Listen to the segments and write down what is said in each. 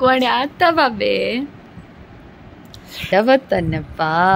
ಕೋಣೆ ಆತ ಬಾಬೆ ಯಾವತ್ತನ್ನಪ್ಪ.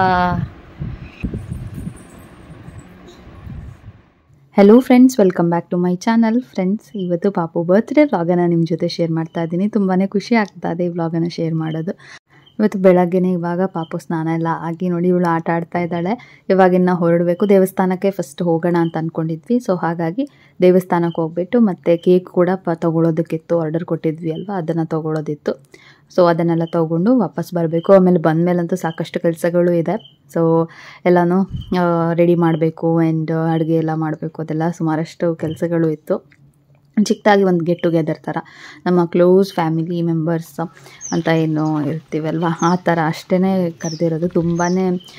Hello friends, welcome back to my channel. Friends, ಇವತ್ತು ಪಾಪು ಬರ್ತ್ಡೇ ವ್ಲಾಗನ್ನು ನಿಮ್ಮ ಜೊತೆ ಶೇರ್ ಮಾಡ್ತಾ ಇದ್ದೀನಿ. ತುಂಬಾ ಖುಷಿ ಆಗ್ತಾ ಇದೆ ಈ ವ್ಲಾಗನ್ನು ಶೇರ್ ಮಾಡೋದು. ಇವತ್ತು ಬೆಳಗ್ಗೆನೇ ಇವಾಗ ಪಾಪು ಸ್ನಾನ ಎಲ್ಲ ಆಗಿ ನೋಡಿ ಇವಳು ಆಟ ಆಡ್ತಾ ಇದ್ದಾಳೆ. ಇವಾಗಿನ್ನ ಹೊರಡಬೇಕು, ದೇವಸ್ಥಾನಕ್ಕೆ ಫಸ್ಟ್ ಹೋಗೋಣ ಅಂತ ಅಂದ್ಕೊಂಡಿದ್ವಿ. ಸೊ ಹಾಗಾಗಿ ದೇವಸ್ಥಾನಕ್ಕೆ ಹೋಗ್ಬಿಟ್ಟು ಮತ್ತೆ ಕೇಕ್ ಕೂಡ ತೊಗೊಳೋದಕ್ಕಿತ್ತು, ಆರ್ಡರ್ ಕೊಟ್ಟಿದ್ವಿ ಅಲ್ವಾ, ಅದನ್ನು ತೊಗೊಳೋದಿತ್ತು. ಸೊ ಅದನ್ನೆಲ್ಲ ತೊಗೊಂಡು ವಾಪಸ್ ಬರಬೇಕು. ಆಮೇಲೆ ಬಂದಮೇಲಂತೂ ಸಾಕಷ್ಟು ಕೆಲಸಗಳು ಇದೆ. ಸೊ ಎಲ್ಲನೂ ರೆಡಿ ಮಾಡಬೇಕು ಆ್ಯಂಡ್ ಅಡುಗೆ ಎಲ್ಲ ಮಾಡಬೇಕು, ಅದೆಲ್ಲ ಸುಮಾರಷ್ಟು ಕೆಲಸಗಳು ಇತ್ತು. ಚಿಕ್ಕದಾಗಿ ಒಂದು ಗೆಟ್ ಟುಗೆದರ್ ಥರ ನಮ್ಮ ಕ್ಲೋಸ್ ಫ್ಯಾಮಿಲಿ ಮೆಂಬರ್ಸ್ ಅಂತ ಏನು ಇರ್ತೀವಲ್ವ, ಆ ಥರ ಅಷ್ಟೇ ಕರೆದಿರೋದು. ತುಂಬಾ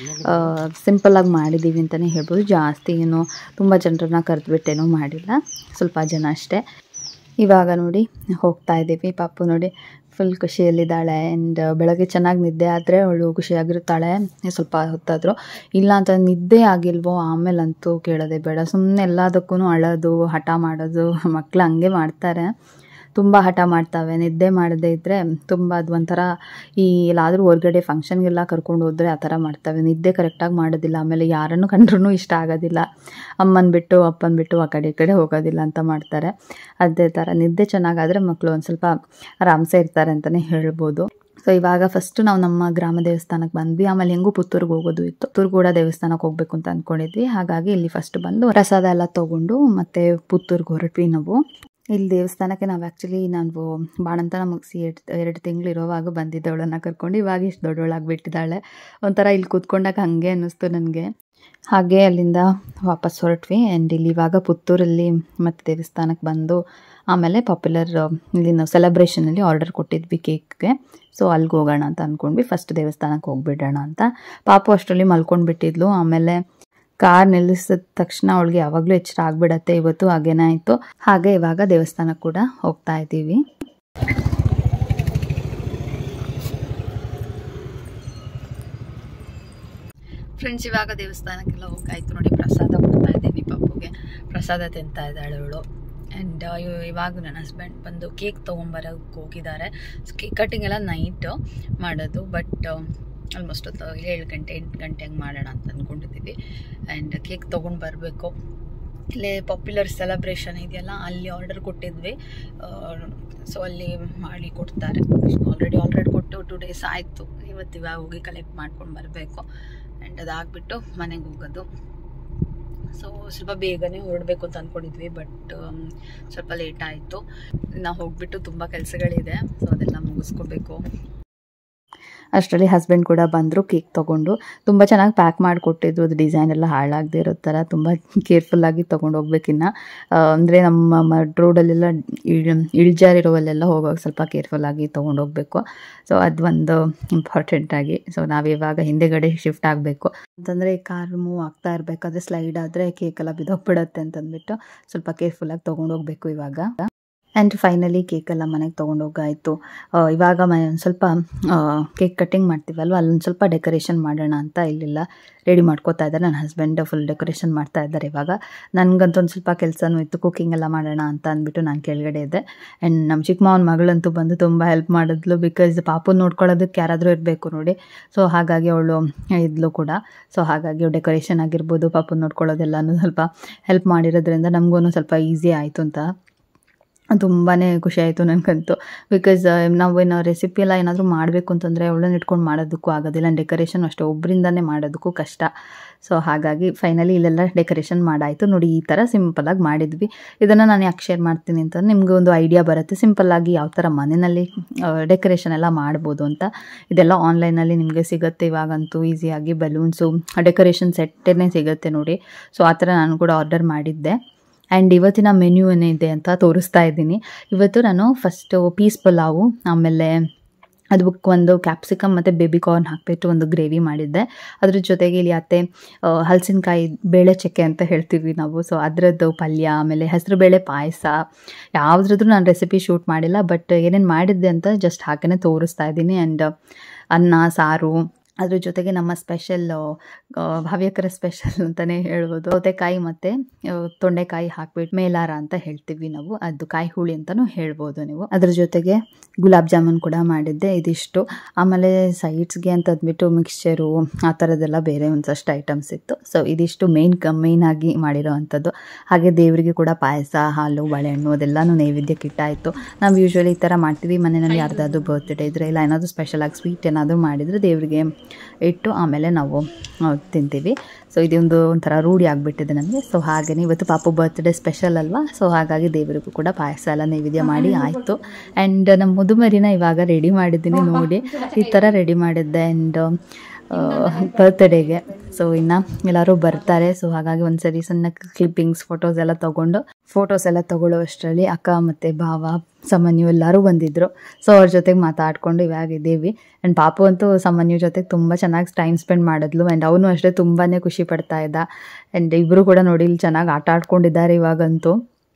ಸಿಂಪಲ್ಲಾಗಿ ಮಾಡಿದ್ದೀವಿ ಅಂತಲೇ ಹೇಳ್ಬೋದು. ಜಾಸ್ತಿ ಏನು ತುಂಬ ಜನರನ್ನ ಕರೆದುಬಿಟ್ಟೇನೂ ಮಾಡಿಲ್ಲ, ಸ್ವಲ್ಪ ಜನ ಅಷ್ಟೇ. ಇವಾಗ ನೋಡಿ ಹೋಗ್ತಾ ಇದ್ದೀವಿ. ಪಾಪು ನೋಡಿ ಫುಲ್ ಖುಷಿಯಲ್ಲಿದ್ದಾಳೆ. ಆ್ಯಂಡ್ ಬೆಳಗ್ಗೆ ಚೆನ್ನಾಗಿ ನಿದ್ದೆ ಆದರೆ ಅವಳು ಖುಷಿಯಾಗಿರ್ತಾಳೆ. ಸ್ವಲ್ಪ ಹೊತ್ತಾದರೂ ಇಲ್ಲ ಅಂತ ನಿದ್ದೆ ಆಗಿಲ್ವೋ ಆಮೇಲಂತೂ ಕೇಳೋದೇ ಬೇಡ. ಸುಮ್ಮನೆ ಎಲ್ಲದಕ್ಕೂ ಅಳೋದು, ಹಠ ಮಾಡೋದು. ಮಕ್ಕಳು ಹಂಗೆ ಮಾಡ್ತಾರೆ, ತುಂಬ ಹಠ ಮಾಡ್ತಾವೆ. ನಿದ್ದೆ ಮಾಡದೇ ಇದ್ದರೆ ತುಂಬ ಅದು ಒಂಥರ, ಈ ಎಲ್ಲಾದರೂ ಹೊರಗಡೆ ಫಂಕ್ಷನ್ಗೆಲ್ಲ ಕರ್ಕೊಂಡು ಹೋದರೆ ಆ ಥರ ಮಾಡ್ತವೆ. ನಿದ್ದೆ ಕರೆಕ್ಟಾಗಿ ಮಾಡೋದಿಲ್ಲ. ಆಮೇಲೆ ಯಾರನ್ನು ಕಂಡ್ರೂ ಇಷ್ಟ ಆಗೋದಿಲ್ಲ. ಅಮ್ಮನ ಬಿಟ್ಟು ಅಪ್ಪನ ಬಿಟ್ಟು ಆ ಕಡೆ ಈ ಕಡೆ ಹೋಗೋದಿಲ್ಲ ಅಂತ ಮಾಡ್ತಾರೆ. ಅದೇ ಥರ ನಿದ್ದೆ ಚೆನ್ನಾಗಾದರೆ ಮಕ್ಕಳು ಒಂದು ಸ್ವಲ್ಪ ಆರಾಮ್ಸೆ ಇರ್ತಾರೆ ಅಂತಲೇ ಹೇಳ್ಬೋದು. ಸೊ ಇವಾಗ ಫಸ್ಟು ನಾವು ನಮ್ಮ ಗ್ರಾಮ ದೇವಸ್ಥಾನಕ್ಕೆ ಬಂದ್ವಿ. ಆಮೇಲೆ ಹೆಂಗೂ ಪುತ್ತೂರಿಗೆ ಹೋಗೋದು ಇತ್ತು. ಪುತ್ತೂರು ಕೂಡ ದೇವಸ್ಥಾನಕ್ಕೆ ಹೋಗಬೇಕು ಅಂತ ಅಂದ್ಕೊಂಡಿದ್ವಿ. ಹಾಗಾಗಿ ಇಲ್ಲಿ ಫಸ್ಟ್ ಬಂದು ಪ್ರಸಾದ ಎಲ್ಲ ತೊಗೊಂಡು ಮತ್ತೆ ಪುತ್ತೂರಿಗೆ ಹೊರಟ್ವಿ ನಾವು. ಇಲ್ಲಿ ದೇವಸ್ಥಾನಕ್ಕೆ ನಾವು ನಾನು ಬಾಣಂತನ ಮುಗಿಸಿ 2 ತಿಂಗಳು ಇರೋವಾಗ ಬಂದಿದ್ದೆ ಅವಳನ್ನು ಕರ್ಕೊಂಡು. ಇವಾಗ ಇಷ್ಟು ದೊಡ್ಡವಳಾಗಿಬಿಟ್ಟಿದ್ದಾಳೆ. ಒಂಥರ ಇಲ್ಲಿ ಕೂತ್ಕೊಂಡಾಗ ಹಾಗೆ ಅನ್ನಿಸ್ತು ನನಗೆ. ಹಾಗೆ ಅಲ್ಲಿಂದ ವಾಪಸ್ ಹೊರಟ್ವಿ. ಆ್ಯಂಡ್ ಇಲ್ಲಿ ಇವಾಗ ಪುತ್ತೂರಲ್ಲಿ ಮತ್ತು ದೇವಸ್ಥಾನಕ್ಕೆ ಬಂದು ಆಮೇಲೆ ಪಾಪ್ಯುಲರ್ ಇಲ್ಲಿ ನಾವು ಸೆಲೆಬ್ರೇಷನಲ್ಲಿ ಆರ್ಡರ್ ಕೊಟ್ಟಿದ್ವಿ ಕೇಕ್ಗೆ. ಸೊ ಅಲ್ಲಿಗೆ ಹೋಗೋಣ ಅಂತ ಅಂದ್ಕೊಂಡ್ವಿ. ಫಸ್ಟ್ ದೇವಸ್ಥಾನಕ್ಕೆ ಹೋಗ್ಬಿಡೋಣ ಅಂತ. ಪಾಪು ಅಷ್ಟರಲ್ಲಿ ಮಲ್ಕೊಂಡ್ಬಿಟ್ಟಿದ್ಲು. ಆಮೇಲೆ ಕಾರ್ ನಿಲ್ಲಿಸಿದ ತಕ್ಷಣ ಅವಳಿಗೆ ಯಾವಾಗಲೂ ಎಚ್ಚರ ಆಗಿಬಿಡತ್ತೆ. ಇವತ್ತು ಹಾಗೇನೇ ಆಯಿತು. ಹಾಗೆ ಇವಾಗ ದೇವಸ್ಥಾನಕ್ಕೆ ಕೂಡ ಹೋಗ್ತಾ ಇದ್ದೀವಿ. ಫ್ರೆಂಡ್ಸ್, ಇವಾಗ ದೇವಸ್ಥಾನಕ್ಕೆಲ್ಲ ಹೋಗಾಯ್ತು ನೋಡಿ. ಪ್ರಸಾದ ಕೊಡ್ತಾ ಇದ್ದೀನಿ ಪಾಪುಗೆ. ಪ್ರಸಾದ ತಿಂತಾ ಇದ್ದಾಳೆ ಅವಳು. ಆ್ಯಂಡ್ ಇವಾಗ ನನ್ನ ಹಸ್ಬೆಂಡ್ ಬಂದು ಕೇಕ್ ತೊಗೊಂಬರೋಕ್ಕೆ ಹೋಗಿದ್ದಾರೆ. ಕೇಕ್ ಕಟ್ಟಿಂಗ್ ಎಲ್ಲ ನೈಟು ಮಾಡೋದು, ಬಟ್ ಆಲ್ಮೋಸ್ಟ್ 7 ಗಂಟೆ 8 ಗಂಟೆಗೆ ಮಾಡೋಣ ಅಂತ ಅಂದ್ಕೊಂಡಿದ್ದೀವಿ. ಆ್ಯಂಡ್ ಕೇಕ್ ತೊಗೊಂಡು ಬರಬೇಕು. ಇಲ್ಲೇ ಪಾಪ್ಯುಲರ್ ಸೆಲೆಬ್ರೇಷನ್ ಇದೆಯಲ್ಲ, ಅಲ್ಲಿ ಆರ್ಡರ್ ಕೊಟ್ಟಿದ್ವಿ. ಸೊ ಅಲ್ಲಿ ಮಾಡಿ ಕೊಡ್ತಾರೆ. ಆಲ್ರೆಡಿ ಕೊಟ್ಟು 2 ಡೇಸ್ ಆಯಿತು. ಇವಾಗ ಹೋಗಿ ಕಲೆಕ್ಟ್ ಮಾಡ್ಕೊಂಡು ಬರಬೇಕು. ಆ್ಯಂಡ್ ಅದಾಗ್ಬಿಟ್ಟು ಮನೆಗೆ ಹೋಗೋದು. ಸೊ ಸ್ವಲ್ಪ ಬೇಗನೆ ಹೊರಡಬೇಕು ಅಂತ ಅಂದ್ಕೊಂಡಿದ್ವಿ, ಬಟ್ ಸ್ವಲ್ಪ ಲೇಟ್ ಆಯಿತು. ನಾವು ಹೋಗ್ಬಿಟ್ಟು ತುಂಬ ಕೆಲಸಗಳಿದೆ. ಸೊ ಅದೆಲ್ಲ ಮುಗಿಸ್ಕೋಬೇಕು. ಅಷ್ಟರಲ್ಲಿ ಹಸ್ಬೆಂಡ್ ಕೂಡ ಬಂದರು ಕೇಕ್ ತೊಗೊಂಡು. ತುಂಬ ಚೆನ್ನಾಗಿ ಪ್ಯಾಕ್ ಮಾಡಿಕೊಟ್ಟಿದ್ರು. ಅದು ಡಿಸೈನ್ ಎಲ್ಲ ಹಾಳಾಗದೇ ಇರೋ ಥರ ತುಂಬ ಕೇರ್ಫುಲ್ಲಾಗಿ ತೊಗೊಂಡು ಹೋಗ್ಬೇಕಿನ್ನ. ಅಂದರೆ ನಮ್ಮ ರೋಡಲ್ಲೆಲ್ಲ ಇಳಿಜಾರಿರೋವಲ್ಲೆಲ್ಲ ಹೋಗೋವಾಗ ಸ್ವಲ್ಪ ಕೇರ್ಫುಲ್ಲಾಗಿ ತೊಗೊಂಡು ಹೋಗಬೇಕು. ಸೊ ಅದು ಒಂದು ಇಂಪಾರ್ಟೆಂಟಾಗಿ. ಸೊ ನಾವಿವಾಗ ಹಿಂದೆಗಡೆ ಶಿಫ್ಟ್ ಆಗಬೇಕು ಅಂತಂದರೆ ಕಾರ್ ಮೂವ್ ಆಗ್ತಾ ಇರಬೇಕಾದ್ರೆ ಸ್ಲೈಡ್ ಆದರೆ ಕೇಕೆಲ್ಲ ಬಿದ್ದೋಗ್ಬಿಡತ್ತೆ ಅಂತಂದ್ಬಿಟ್ಟು ಸ್ವಲ್ಪ ಕೇರ್ಫುಲ್ಲಾಗಿ ತೊಗೊಂಡು ಹೋಗಬೇಕು ಇವಾಗ. ಆ್ಯಂಡ್ ಫೈನಲಿ ಕೇಕೆಲ್ಲ ಮನೆಗೆ ತೊಗೊಂಡೋಗಾಯಿತು. ಇವಾಗ ಒಂದು ಸ್ವಲ್ಪ ಕೇಕ್ ಕಟ್ಟಿಂಗ್ ಮಾಡ್ತೀವಲ್ವ, ಅಲ್ಲೊಂದು ಸ್ವಲ್ಪ ಡೆಕೋರೇಷನ್ ಮಾಡೋಣ ಅಂತ ಇಲ್ಲೆಲ್ಲ ರೆಡಿ ಮಾಡ್ಕೋತಾ ಇದ್ದಾರೆ. ನನ್ನ ಹಸ್ಬೆಂಡ್ ಫುಲ್ ಡೆಕೋರೇಷನ್ ಮಾಡ್ತಾ ಇದ್ದಾರೆ ಇವಾಗ. ನನಗಂತೂ ಒಂದು ಸ್ವಲ್ಪ ಕೆಲಸನೂ ಇತ್ತು, ಕುಕ್ಕಿಂಗ್ ಎಲ್ಲ ಮಾಡೋಣ ಅಂತ ಅಂದ್ಬಿಟ್ಟು ನಾನು ಕೆಳಗಡೆ ಇದ್ದೆ. ಆ್ಯಂಡ್ ನಮ್ಮ ಚಿಕ್ಕ ಮಾವನ ಮಗಳಂತೂ ಬಂದು ತುಂಬ ಹೆಲ್ಪ್ ಮಾಡಿದ್ಲು. ಬಿಕಾಸ್ ಪಾಪು ನೋಡ್ಕೊಳ್ಳೋದಕ್ಕೆ ಯಾರಾದರೂ ಇರಬೇಕು ನೋಡಿ. ಸೊ ಹಾಗಾಗಿ ಅವಳು ಇದ್ಲು ಕೂಡ. ಸೊ ಹಾಗಾಗಿ ಡೆಕೋರೇಷನ್ ಆಗಿರ್ಬೋದು, ಪಾಪು ನೋಡ್ಕೊಳ್ಳೋದೆಲ್ಲನೂ ಸ್ವಲ್ಪ ಹೆಲ್ಪ್ ಮಾಡಿರೋದ್ರಿಂದ ನಮಗೂ ಸ್ವಲ್ಪ ಈಸಿ ಆಯಿತು ಅಂತ ತುಂಬಾ ಖುಷಿ ಆಯಿತು ನನಗಂತೂ. ಬಿಕಾಸ್ ನಾವು ರೆಸಿಪಿ ಎಲ್ಲ ಏನಾದರೂ ಮಾಡಬೇಕು ಅಂತಂದರೆ ಅವಳನ್ನ ಇಟ್ಕೊಂಡು ಮಾಡೋದಕ್ಕೂ ಆಗೋದಿಲ್ಲ. ಡೆಕೋರೇಷನ್ ಅಷ್ಟೇ ಒಬ್ಬರಿಂದನೇ ಮಾಡೋದಕ್ಕೂ ಕಷ್ಟ. ಸೊ ಹಾಗಾಗಿ ಫೈನಲಿ ಇಲ್ಲೆಲ್ಲ ಡೆಕೋರೇಷನ್ ಮಾಡಾಯಿತು ನೋಡಿ. ಈ ಥರ ಸಿಂಪಲ್ಲಾಗಿ ಮಾಡಿದ್ವಿ. ಇದನ್ನು ನಾನು ಯಾಕೆ ಶೇರ್ ಮಾಡ್ತೀನಿ ಅಂತಂದರೆ ನಿಮಗೆ ಒಂದು ಐಡಿಯಾ ಬರುತ್ತೆ ಸಿಂಪಲ್ಲಾಗಿ ಯಾವ ಥರ ಮನೆಯಲ್ಲಿ ಡೆಕೋರೇಷನ್ ಎಲ್ಲ ಮಾಡ್ಬೋದು ಅಂತ. ಇದೆಲ್ಲ ಆನ್ಲೈನಲ್ಲಿ ನಿಮಗೆ ಸಿಗುತ್ತೆ ಇವಾಗಂತೂ ಈಸಿಯಾಗಿ. ಬಲೂನ್ಸು ಡೆಕೋರೇಷನ್ ಸೆಟ್ಟೇ ಸಿಗುತ್ತೆ ನೋಡಿ. ಸೊ ಆ ಥರ ನಾನು ಕೂಡ ಆರ್ಡರ್ ಮಾಡಿದ್ದೆ. ಆ್ಯಂಡ್ ಇವತ್ತಿನ ಮೆನ್ಯೂ ಏನಿದೆ ಅಂತ ತೋರಿಸ್ತಾ ಇದ್ದೀನಿ. ಇವತ್ತು ನಾನು ಫಸ್ಟು ಪೀಸ್ ಪಲಾವು, ಆಮೇಲೆ ಅದಕ್ಕೆ ಒಂದು ಕ್ಯಾಪ್ಸಿಕಮ್ ಮತ್ತು ಬೇಬಿ ಕಾರ್ನ್ ಹಾಕಿಬಿಟ್ಟು ಒಂದು ಗ್ರೇವಿ ಮಾಡಿದ್ದೆ. ಅದ್ರ ಜೊತೆಗೆ ಇಲ್ಲಿ ಅತ್ತೆ ಹಲಸಿನಕಾಯಿ ಬೇಳೆ ಚಕ್ಕೆ ಅಂತ ಹೇಳ್ತೀವಿ ನಾವು. ಸೊ ಅದರದ್ದು ಪಲ್ಯ, ಆಮೇಲೆ ಹೆಸರು ಬೇಳೆ ಪಾಯಸ, ಯಾವುದ್ರದ್ದು ನಾನು ರೆಸಿಪಿ ಶೂಟ್ ಮಾಡಿಲ್ಲ, ಬಟ್ ಏನೇನು ಮಾಡಿದ್ದೆ ಅಂತ ಜಸ್ಟ್ ಹಾಕೇ ತೋರಿಸ್ತಾ ಇದ್ದೀನಿ. ಆ್ಯಂಡ್ ಅನ್ನ ಸಾರು ಅದ್ರ ಜೊತೆಗೆ ನಮ್ಮ ಸ್ಪೆಷಲ್ ಹವ್ಯಕರ ಸ್ಪೆಷಲ್ ಅಂತಲೇ ಹೇಳ್ಬೋದು. ಸೌತೆಕಾಯಿ ಮತ್ತು ತೊಂಡೆಕಾಯಿ ಹಾಕ್ಬಿಟ್ಟು ಮೇಲಾರ ಅಂತ ಹೇಳ್ತೀವಿ ನಾವು, ಅದು ಕಾಯಿ ಹುಳಿ ಅಂತಲೂ ಹೇಳ್ಬೋದು ನೀವು. ಅದ್ರ ಜೊತೆಗೆ ಗುಲಾಬ್ ಜಾಮೂನ್ ಕೂಡ ಮಾಡಿದ್ದೆ. ಇದಿಷ್ಟು. ಆಮೇಲೆ ಸೈಡ್ಸ್ಗೆ ಅಂತ ಅಂದ್ಬಿಟ್ಟು ಮಿಕ್ಸ್ಚರು ಆ ಥರದ್ದೆಲ್ಲ ಬೇರೆ ಒಂದಷ್ಟು ಐಟಮ್ಸ್ ಇತ್ತು. ಸೊ ಇದಿಷ್ಟು ಮೇಯ್ನಾಗಿ ಮಾಡಿರೋ ಅಂಥದ್ದು. ಹಾಗೆ ದೇವರಿಗೆ ಕೂಡ ಪಾಯಸ, ಹಾಲು, ಬಾಳೆಹಣ್ಣು ಅದೆಲ್ಲನೂ ನೈವೇದ್ಯಕ್ಕೆ ಇಟ್ಟಾಯಿತು. ನಾವು ಯೂಶ್ವಲಿ ಈ ಥರ ಮಾಡ್ತೀವಿ ಮನೆಯಲ್ಲಿ. ಯಾರ್ದಾದ್ರು ಬರ್ತ್ಡೇ ಇದ್ದರೆ ಇಲ್ಲ ಏನಾದರೂ ಸ್ಪೆಷಲಾಗಿ ಸ್ವೀಟ್ ಏನಾದರೂ ಮಾಡಿದರೆ ದೇವರಿಗೆ ಇಟ್ಟು ಆಮೇಲೆ ನಾವು ತಿಂತೀವಿ. ಸೊ ಇದೊಂದು ಒಂಥರ ರೂಢಿ ಆಗಿಬಿಟ್ಟಿದೆ ನನಗೆ. ಸೊ ಹಾಗೆಯೇ ಇವತ್ತು ಪಾಪು ಬರ್ತ್ಡೇ ಸ್ಪೆಷಲ್ ಅಲ್ವಾ, ಸೊ ಹಾಗಾಗಿ ದೇವರಿಗೂ ಕೂಡ ಪಾಯಸ ಎಲ್ಲ ನೈವೇದ್ಯ ಮಾಡಿ ಆಯಿತು. ಆ್ಯಂಡ್ ನಮ್ಮ ಮುದುಮರಿನ ಇವಾಗ ರೆಡಿ ಮಾಡಿದ್ದೀನಿ ನೋಡಿ, ಈ ಥರ ರೆಡಿ ಮಾಡಿದ್ದೆ ಆ್ಯಂಡ್ ಬರ್ತ್ಡೇಗೆ. ಸೊ ಇನ್ನು ಎಲ್ಲರೂ ಬರ್ತಾರೆ. ಸೊ ಹಾಗಾಗಿ ಒಂದ್ಸರಿ ಸಣ್ಣ ಕ್ಲಿಪ್ಪಿಂಗ್ಸ್ ಫೋಟೋಸ್ ಎಲ್ಲ ತಗೊಳ್ಳೋ ಅಷ್ಟರಲ್ಲಿ ಅಕ್ಕ ಮತ್ತು ಭಾವ, ಸಮನ್ಯು ಎಲ್ಲರೂ ಬಂದಿದ್ದರು. ಸೊ ಅವ್ರ ಜೊತೆಗೆ ಮಾತಾಡ್ಕೊಂಡು ಇವಾಗಿದ್ದೀವಿ. ಆ್ಯಂಡ್ ಪಾಪು ಅಂತೂ ಸಮನ್ಯು ಜೊತೆಗೆ ತುಂಬ ಚೆನ್ನಾಗಿ ಟೈಮ್ ಸ್ಪೆಂಡ್ ಮಾಡಿದ್ಲು. ಆ್ಯಂಡ್ ಅವನು ಅಷ್ಟೇ ತುಂಬಾ ಖುಷಿ ಪಡ್ತಾ ಇದ್ದ. ಆ್ಯಂಡ್ ಇಬ್ಬರು ಕೂಡ ನೋಡಿ ಇಲ್ಲಿ ಚೆನ್ನಾಗಿ ಆಟ ಆಡ್ಕೊಂಡಿದ್ದಾರೆ ಇವಾಗಂತೂ.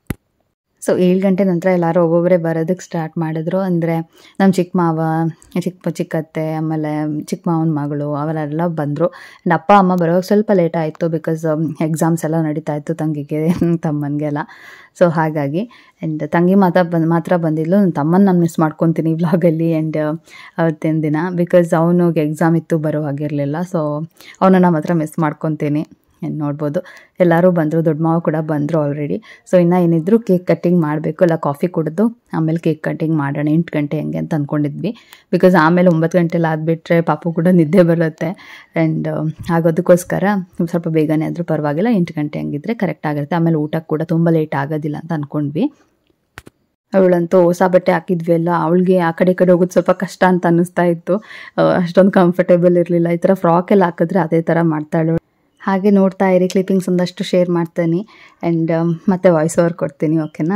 ಸೊ 7 ಗಂಟೆ ನಂತರ ಎಲ್ಲರೂ ಒಬ್ಬೊಬ್ಬರೇ ಬರೋದಕ್ಕೆ ಸ್ಟಾರ್ಟ್ ಮಾಡಿದ್ರು. ಅಂದರೆ ನಮ್ಮ ಚಿಕ್ಕ ಮಾವ, ಚಿಕ್ಕತ್ತೆ, ಆಮೇಲೆ ಚಿಕ್ಕ ಮಾವನ ಮಗಳು ಅವರೆಲ್ಲ ಬಂದರು. ಆ್ಯಂಡ್ ಅಪ್ಪ ಅಮ್ಮ ಬರೋವಾಗ ಸ್ವಲ್ಪ ಲೇಟ್ ಆಯಿತು, ಬಿಕಾಸ್ ಎಕ್ಸಾಮ್ಸ್ ಎಲ್ಲ ನಡೀತಾ ಇತ್ತು ತಂಗಿಗೆ ತಮ್ಮನಿಗೆಲ್ಲ. ಸೊ ಹಾಗಾಗಿ ಆ್ಯಂಡ್ ತಂಗಿ ಮಾತ್ರ ಬಂದಿದ್ಲು. ನನ್ನ ತಮ್ಮನ ನಾನು ಮಿಸ್ ಮಾಡ್ಕೊತೀನಿ ವ್ಲಾಗಲ್ಲಿ. ಆ್ಯಂಡ್ ಅವತ್ತಿನ ದಿನ ಬಿಕಾಸ್ ಅವನಿಗೆ ಎಕ್ಸಾಮ್ ಇತ್ತು, ಬರೋ ಹಾಗಿರಲಿಲ್ಲ. ಸೊ ಅವನನ್ನು ಮಾತ್ರ ಮಿಸ್ ಮಾಡ್ಕೊತೀನಿ. ನೋಡ್ಬೋದು ಎಲ್ಲರೂ ಬಂದರು, ದೊಡ್ಡ ಮಾವ ಕೂಡ ಬಂದರು ಆಲ್ರೆಡಿ. ಸೊ ಇನ್ನು ಏನಿದ್ರು ಕೇಕ್ ಕಟ್ಟಿಂಗ್ ಮಾಡಬೇಕು, ಎಲ್ಲ ಕಾಫಿ ಕುಡಿದು ಆಮೇಲೆ ಕೇಕ್ ಕಟ್ಟಿಂಗ್ ಮಾಡೋಣ 8 ಗಂಟೆ ಹಂಗೆ ಅಂತ ಅಂದ್ಕೊಂಡಿದ್ವಿ. ಬಿಕಾಸ್ ಆಮೇಲೆ 9 ಗಂಟೆಲಿ ಆಗಿಬಿಟ್ರೆ ಪಾಪು ಕೂಡ ನಿದ್ದೆ ಬರುತ್ತೆ. ಆ್ಯಂಡ್ ಆಗೋದಕ್ಕೋಸ್ಕರ ಸ್ವಲ್ಪ ಬೇಗನೆ ಆದರೂ ಪರವಾಗಿಲ್ಲ, 8 ಗಂಟೆ ಹಂಗಿದ್ರೆ ಕರೆಕ್ಟ್ ಆಗುತ್ತೆ. ಆಮೇಲೆ ಊಟಕ್ಕೆ ಕೂಡ ತುಂಬ ಲೇಟ್ ಆಗೋದಿಲ್ಲ ಅಂತ ಅಂದ್ಕೊಂಡ್ವಿ. ಅವಳಂತೂ ಹೊಸ ಬಟ್ಟೆ ಹಾಕಿದ್ವಿ ಅಲ್ಲ, ಅವಳಿಗೆ ಆ ಕಡೆ ಹೋಗೋದು ಸ್ವಲ್ಪ ಕಷ್ಟ ಅಂತ ಅನ್ನಿಸ್ತಾ ಇತ್ತು. ಅಷ್ಟೊಂದು ಕಂಫರ್ಟೇಬಲ್ ಇರಲಿಲ್ಲ. ಈ ಥರ ಫ್ರಾಕ್ ಎಲ್ಲ ಹಾಕಿದ್ರೆ ಅದೇ ಥರ ಮಾಡ್ತಾಳು. ಹಾಗೆ ನೋಡ್ತಾ ಇರಿ, ಕ್ಲಿಪ್ಪಿಂಗ್ಸ್ ಒಂದಷ್ಟು ಶೇರ್ ಮಾಡ್ತೀನಿ ಆ್ಯಂಡ್ ಮತ್ತೆ ವಾಯ್ಸ್ ಓವರ್ ಕೊಡ್ತೀನಿ, ಓಕೆನಾ?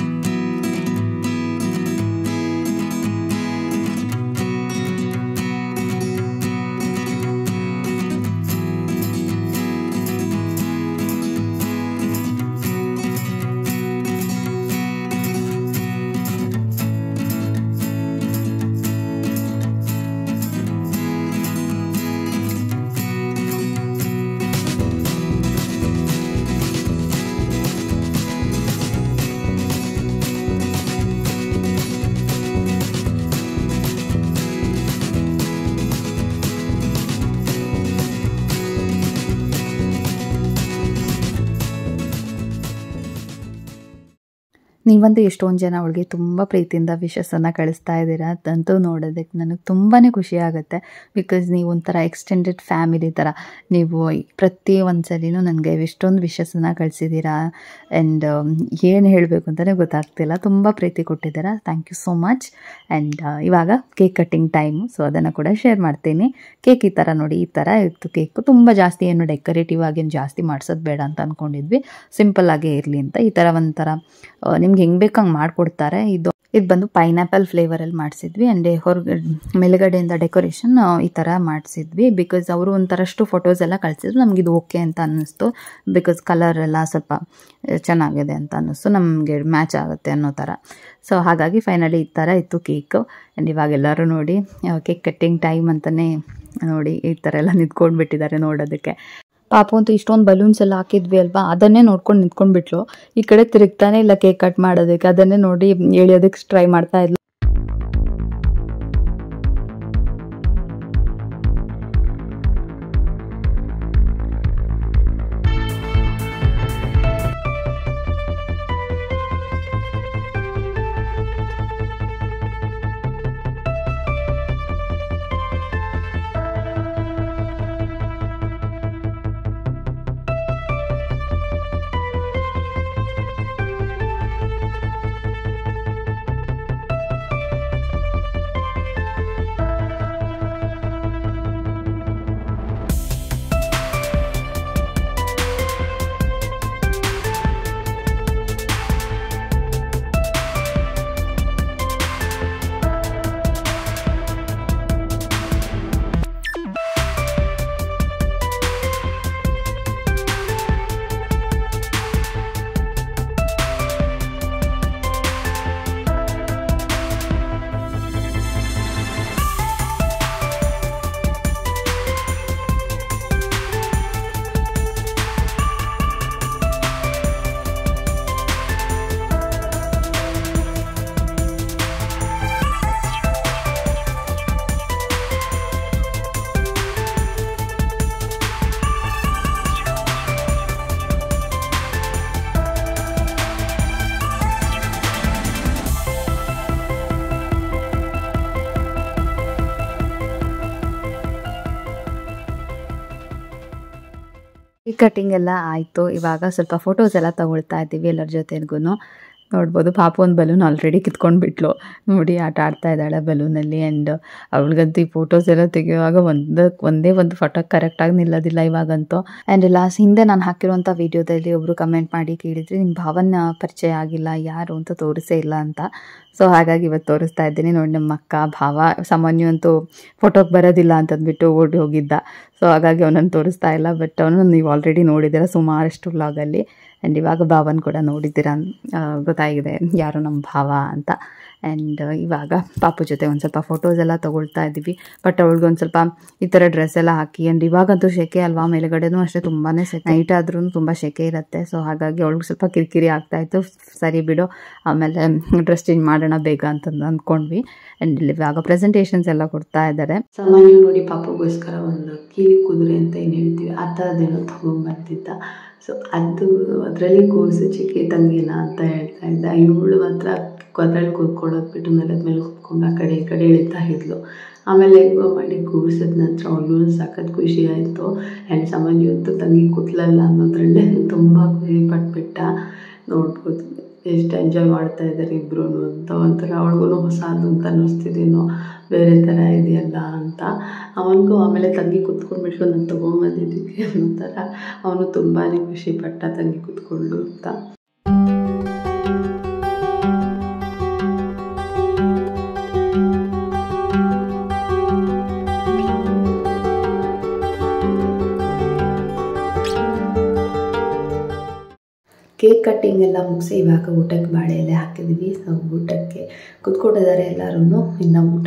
ನೀವಂತೂ ಎಷ್ಟೊಂದು ಜನ ಅವಳಿಗೆ ತುಂಬ ಪ್ರೀತಿಯಿಂದ ವಿಶಸ್ಸನ್ನು ಕಳಿಸ್ತಾ ಇದ್ದೀರಾ. ಅದಂತೂ ನೋಡೋದಕ್ಕೆ ನನಗೆ ತುಂಬಾ ಖುಷಿ ಆಗುತ್ತೆ. ಬಿಕಾಸ್ ನೀವು ಒಂಥರ ಎಕ್ಸ್ಟೆಂಡೆಡ್ ಫ್ಯಾಮಿಲಿ ಥರ. ನೀವು ಪ್ರತಿ ಒಂದು ಸಲಿನೂ ನನಗೆ ಎಷ್ಟೊಂದು ವಿಶಸ್ಸನ್ನು ಕಳಿಸಿದ್ದೀರಾ. ಆ್ಯಂಡ್ ಏನು ಹೇಳಬೇಕು ಅಂತಲೇ ಗೊತ್ತಾಗ್ತಿಲ್ಲ, ತುಂಬ ಪ್ರೀತಿ ಕೊಟ್ಟಿದ್ದೀರಾ. Thank you so much. And ಇವಾಗ ಕೇಕ್ ಕಟ್ಟಿಂಗ್ ಟೈಮು, ಸೊ ಅದನ್ನು ಕೂಡ ಶೇರ್ ಮಾಡ್ತೀನಿ. ಕೇಕ್ ಈ ಥರ ನೋಡಿ, ಈ ಥರ ಇತ್ತು ಕೇಕು. ತುಂಬ ಜಾಸ್ತಿ ಏನು ಡೆಕೋರೇಟಿವ್ ಆಗೇನು ಜಾಸ್ತಿ ಮಾಡಿಸೋದು ಬೇಡ ಅಂತ ಅಂದ್ಕೊಂಡಿದ್ವಿ, ಸಿಂಪಲ್ಲಾಗೇ ಇರಲಿ ಅಂತ. ಈ ಥರ ಒಂಥರ ನಿಮ್ಗೆ ಹೆಂಗೆ ಬೇಕಂಗೆ ಮಾಡಿಕೊಡ್ತಾರೆ. ಇದು ಬಂದು ಪೈನಾಪಲ್ ಫ್ಲೇವರಲ್ಲಿ ಮಾಡಿಸಿದ್ವಿ. ಆ್ಯಂಡ್ ಮೇಲುಗಡೆಯಿಂದ ಡೆಕೋರೇಷನ್ ಈ ಥರ ಮಾಡಿಸಿದ್ವಿ. ಬಿಕಾಸ್ ಅವರು ಒಂಥರಷ್ಟು ಫೋಟೋಸ್ ಎಲ್ಲ ಕಳಿಸಿದ್ರು, ನಮಗಿದು ಓಕೆ ಅಂತ ಅನ್ನಿಸ್ತು. ಬಿಕಾಸ್ ಕಲರ್ ಎಲ್ಲ ಸ್ವಲ್ಪ ಚೆನ್ನಾಗಿದೆ ಅಂತ ಅನ್ನಿಸ್ತು, ನಮಗೆ ಮ್ಯಾಚ್ ಆಗುತ್ತೆ ಅನ್ನೋ ಥರ. ಸೊ ಹಾಗಾಗಿ ಫೈನಲಿ ಈ ಥರ ಇತ್ತು ಕೇಕು. ಆ್ಯಂಡ್ ಇವಾಗೆಲ್ಲರೂ ನೋಡಿ ಕೇಕ್ ಕಟ್ಟಿಂಗ್ ಟೈಮ್ ಅಂತಲೇ ನೋಡಿ ಈ ಥರ ಎಲ್ಲ ನಿಂತ್ಕೊಂಡ್ಬಿಟ್ಟಿದ್ದಾರೆ ನೋಡೋದಕ್ಕೆ. ಪಾಪು ಅಂತೂ ಇಷ್ಟೊಂದು ಬಲೂನ್ಸ್ ಎಲ್ಲ ಹಾಕಿದ್ವಿ ಅಲ್ವಾ, ಅದನ್ನೇ ನೋಡ್ಕೊಂಡು ನಿಂತ್ಕೊಂಡ್ಬಿಟ್ಲು. ಈ ಕಡೆ ತಿರುಗ್ತಾನೆ ಇಲ್ಲ ಕೇಕ್ ಕಟ್ ಮಾಡೋದಕ್ಕೆ, ಅದನ್ನೇ ನೋಡಿ ಎಳಿಯೋದಕ್ಕೆ ಟ್ರೈ ಮಾಡ್ತಾ ಇದ್ಲು. ಕೇಕ್ ಕಟ್ಟಿಂಗ್ ಎಲ್ಲ ಆಯಿತು. ಇವಾಗ ಸ್ವಲ್ಪ ಫೋಟೋಸ್ ಎಲ್ಲ ತಗೊಳ್ತಾ ಇದ್ದೀವಿ ಎಲ್ಲರ ಜೊತೆಗೂ. ನೋಡ್ಬೋದು ಪಾಪು ಒಂದು ಬಲೂನ್ ಆಲ್ರೆಡಿ ಕಿತ್ಕೊಂಡ್ಬಿಟ್ಲು. ನೋಡಿ ಆಟ ಆಡ್ತಾ ಇದ್ದಾಳೆ ಬಲೂನಲ್ಲಿ. ಆ್ಯಂಡ್ ಅವಳಿಗಂತೂ ಈ ಫೋಟೋಸ್ ಎಲ್ಲ ತೆಗೆಯುವಾಗ ಒಂದೇ ಒಂದು ಫೋಟೋ ಕರೆಕ್ಟಾಗಿ ನಿಲ್ಲೋದಿಲ್ಲ ಇವಾಗಂತೂ. ಆ್ಯಂಡ್ ಲಾಸ್ಟ್ ಹಿಂದೆ ನಾನು ಹಾಕಿರುವಂಥ ವೀಡಿಯೋದಲ್ಲಿ ಒಬ್ಬರು ಕಮೆಂಟ್ ಮಾಡಿ ಕೇಳಿದ್ರಿ, ನಿಮ್ಮ ಭಾವನ ಪರಿಚಯ ಆಗಿಲ್ಲ ಯಾರು ಅಂತ ತೋರಿಸೇ ಇಲ್ಲ ಅಂತ. ಸೊ ಹಾಗಾಗಿ ಇವತ್ತು ತೋರಿಸ್ತಾ ಇದ್ದೀನಿ. ನೋಡಿ ನಮ್ಮ ಅಕ್ಕ ಭಾವ ಸಾಮಾನ್ಯ ಅಂತೂ ಫೋಟೋಗೆ ಬರೋದಿಲ್ಲ ಅಂತಂದ್ಬಿಟ್ಟು ಓಡಿ ಹೋಗಿದ್ದ. ಸೊ ಹಾಗಾಗಿ ಅವನನ್ನು ತೋರಿಸ್ತಾ ಇಲ್ಲ. ಬಟ್ ಅವನು ನೀವು ಆಲ್ರೆಡಿ ನೋಡಿದ್ದೀರ ಸುಮಾರಷ್ಟು ವ್ಲಾಗಲ್ಲಿ. ಆ್ಯಂಡ್ ಇವಾಗ ಭಾವನ ಕೂಡ ನೋಡಿದ್ದೀರ, ಗೊತ್ತಾಗಿದೆ ಯಾರು ನಮ್ಮ ಭಾವ ಅಂತ. ಆ್ಯಂಡ್ ಇವಾಗ ಪಾಪು ಜೊತೆ ಒಂದು ಸ್ವಲ್ಪ ಫೋಟೋಸ್ ಎಲ್ಲ ತೊಗೊಳ್ತಾ ಇದ್ದೀವಿ. ಬಟ್ ಅವಳಿಗೊಂದು ಸ್ವಲ್ಪ ಈ ಥರ ಡ್ರೆಸ್ ಎಲ್ಲ ಹಾಕಿ. ಆ್ಯಂಡ್ ಇವಾಗಂತೂ ಸೆಕೆ ಅಲ್ವಾ, ಮೇಲುಗಡೆನೂ ಅಷ್ಟೇ ತುಂಬಾ ನೈಟ್ ಆದ್ರೂ ತುಂಬ ಸೆಕೆ ಇರುತ್ತೆ. ಸೊ ಹಾಗಾಗಿ ಅವಳಿಗೆ ಸ್ವಲ್ಪ ಕಿರಿಕಿರಿ ಆಗ್ತಾಯಿತ್ತು. ಸರಿ ಬಿಡು ಆಮೇಲೆ ಡ್ರೆಸ್ ಚೇಂಜ್ ಮಾಡೋಣ ಬೇಗ ಅಂತ ಅಂದ್ಕೊಂಡ್ವಿ. ಆ್ಯಂಡ್ ಇಲ್ಲಿ ಇವಾಗ ಪ್ರೆಸೆಂಟೇಷನ್ಸ್ ಎಲ್ಲ ಕೊಡ್ತಾ ಇದ್ದಾರೆ. ಸಾಮಾನ್ಯ ನೋಡಿ ಪಾಪಗೋಸ್ಕರ ಒಂದು ಕೀಲಿ ಕುದುರೆ ಅಂತ ಏನು ಹೇಳ್ತೀವಿ ಆ ಥರದ್ದೇನೋ ತೊಗೊಂಬರ್ತಿದ್ದ. ಸೊ ಅದರಲ್ಲಿ ಕೂಸು ಚಿಕ್ಕಿ ತಂಗಿನ ಅಂತ ಹೇಳ್ತಾ ಇದ್ದ. ಇವಳು ಮಾತ್ರ ಅದ್ರಲ್ಲಿ ಕೂತ್ಕೊಳ್ಳೋದು ಬಿಟ್ಟು ನೆಲದ ಮೇಲೆ ಕೂತ್ಕೊಂಡು ಆ ಕಡೆ ಈ ಕಡೆ ಎಳಿತಾ ಇದ್ಲು. ಆಮೇಲೆ ಹೆಂಗೋ ಮಾಡಿ ಕೂರಿಸಿದ ನಂತರ ಅವಳು ಸಖತ್ ಖುಷಿ ಆಯಿತು. ಆ್ಯಂಡ್ ಸಾಮಾನ್ಯ ಹೊತ್ತು ತಂಗಿ ಕೂತ್ಲಲ್ಲ ಅನ್ನೋದ್ರಲ್ಲೇ ತುಂಬ ಖುಷಿ ಪಟ್ಬಿಟ್ಟ. ನೋಡ್ಬೋದು ಎಷ್ಟು ಎಂಜಾಯ್ ಮಾಡ್ತಾ ಇದ್ದಾರೆ ಇಬ್ಬರು ಅಂತ. ಒಂಥರ ಅವಳಿಗೂ ಹೊಸದು ಅಂತ ಅನ್ನಿಸ್ತಿದ್ದೇನೋ, ಬೇರೆ ಥರ ಇದೆಯಲ್ಲ ಅಂತ ಅವನಿಗೂ. ಆಮೇಲೆ ತಂಗಿ ಕೂತ್ಕೊಂಡ್ಬಿಟ್ಟು ನಾನು ತೊಗೊಂಬಂದಿದ್ದಕ್ಕೆ ಅನ್ನೋ ಥರ ಅವನು ತುಂಬಾ ಖುಷಿ ಪಟ್ಟ ತಂಗಿ ಕೂತ್ಕೊಂಡು ಅಂತ. ಕೇಕ್ ಕಟ್ಟಿಂಗ್ ಎಲ್ಲ ಮುಗಿಸಿ ಇವಾಗ ಊಟಕ್ಕೆ ಬಾಳೆ ಎಲೆ ಹಾಕಿದ್ದೀವಿ. ಸೊ ಊಟಕ್ಕೆ ಕೂತ್ಕೊಂಡಿದ್ದಾರೆ ಎಲ್ಲರೂ. ಇನ್ನು ಊಟ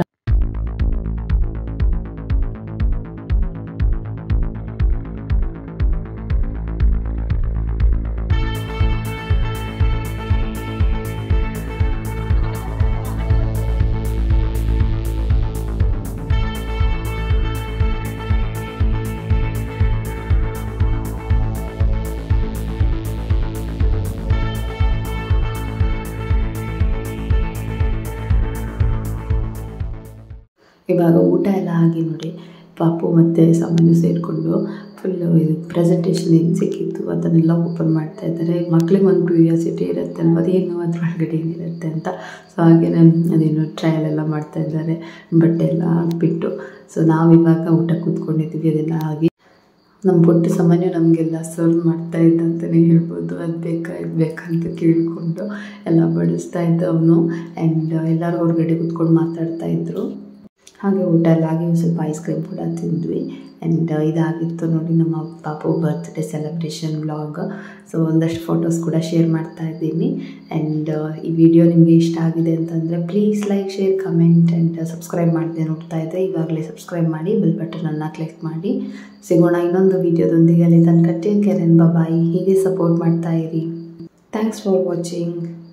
ಇವಾಗ ಊಟ ಎಲ್ಲ ಆಗಿ ನೋಡಿ ಪಾಪು ಮತ್ತು ಸಾಮಾನ್ಯ ಸೇರಿಕೊಂಡು ಫುಲ್ಲು ಇದು ಪ್ರೆಸೆಂಟೇಷನ್ ಏನು ಸಿಕ್ಕಿತ್ತು ಅದನ್ನೆಲ್ಲ ಓಪನ್ ಮಾಡ್ತಾ ಇದ್ದಾರೆ. ಮಕ್ಳಿಗೆ ಒಂದು ಕ್ಯೂರಿಯಾಸಿಟಿ ಇರುತ್ತೆ ಅಲ್ವ, ಅದೇನು ಅದ್ರೊಳಗಡೆ ಏನಿರುತ್ತೆ ಅಂತ. ಸೊ ಹಾಗೆ ಅದೇನು ಟ್ರಯಲ್ ಎಲ್ಲ ಮಾಡ್ತಾ ಇದ್ದಾರೆ ಬಟ್ಟೆ ಎಲ್ಲ ಹಾಕ್ಬಿಟ್ಟು. ಸೊ ನಾವಿವಾಗ ಊಟ ಕೂತ್ಕೊಂಡಿದ್ದೀವಿ. ಅದೆಲ್ಲ ಆಗಿ ನಮ್ಮ ಪುಟ್ಟ ಸಾಮಾನ್ಯ ನಮಗೆಲ್ಲ ಸರ್ವ್ ಮಾಡ್ತಾ ಇದ್ದ ಅಂತಲೇ ಹೇಳ್ಬೋದು. ಅದು ಬೇಕಾ ಇದು ಬೇಕಂತ ಕೇಳಿಕೊಂಡು ಎಲ್ಲ ಬಡಿಸ್ತಾ ಇದ್ದ ಅವನು. ಆ್ಯಂಡ್ ಎಲ್ಲರೂ ಹೊರಗಡೆ ಕೂತ್ಕೊಂಡು ಮಾತಾಡ್ತಾಯಿದ್ರು. ಹಾಗೆ ಊಟ ಎಲ್ಲ ಆಗಿ ಸ್ವಲ್ಪ ಐಸ್ ಕ್ರೀಮ್ ಕೂಡ ತಿಂದ್ವಿ. ಆ್ಯಂಡ್ ಇದಾಗಿತ್ತು ನೋಡಿ ನಮ್ಮ ಪಾಪು ಬರ್ತ್ಡೇ ಸೆಲೆಬ್ರೇಷನ್ ವ್ಲಾಗ್. ಸೊ ಒಂದಷ್ಟು ಫೋಟೋಸ್ ಕೂಡ ಶೇರ್ ಮಾಡ್ತಾ ಇದ್ದೀನಿ. ಆ್ಯಂಡ್ ಈ ವಿಡಿಯೋ ನಿಮಗೆ ಇಷ್ಟ ಆಗಿದೆ ಅಂತಂದರೆ please like, share, comment and subscribe ಮಾಡದೆ ನೋಡ್ತಾ ಇದ್ದರೆ ಇವಾಗಲೇ ಸಬ್ಸ್ಕ್ರೈಬ್ ಮಾಡಿ, ಬೆಲ್ ಬಟನನ್ನು ಕ್ಲಿಕ್ ಮಾಡಿ. ಸಿಗೋಣ ಇನ್ನೊಂದು ವಿಡಿಯೋದೊಂದಿಗೆ. ಅಲ್ಲಿ ತನಕ ಟೇಕ್ ಕೇರ್ ಆ್ಯಂಡ್ ಬಾಯ್. ಹೀಗೆ ಸಪೋರ್ಟ್ ಮಾಡ್ತಾ ಇರಿ. Thanks for watching.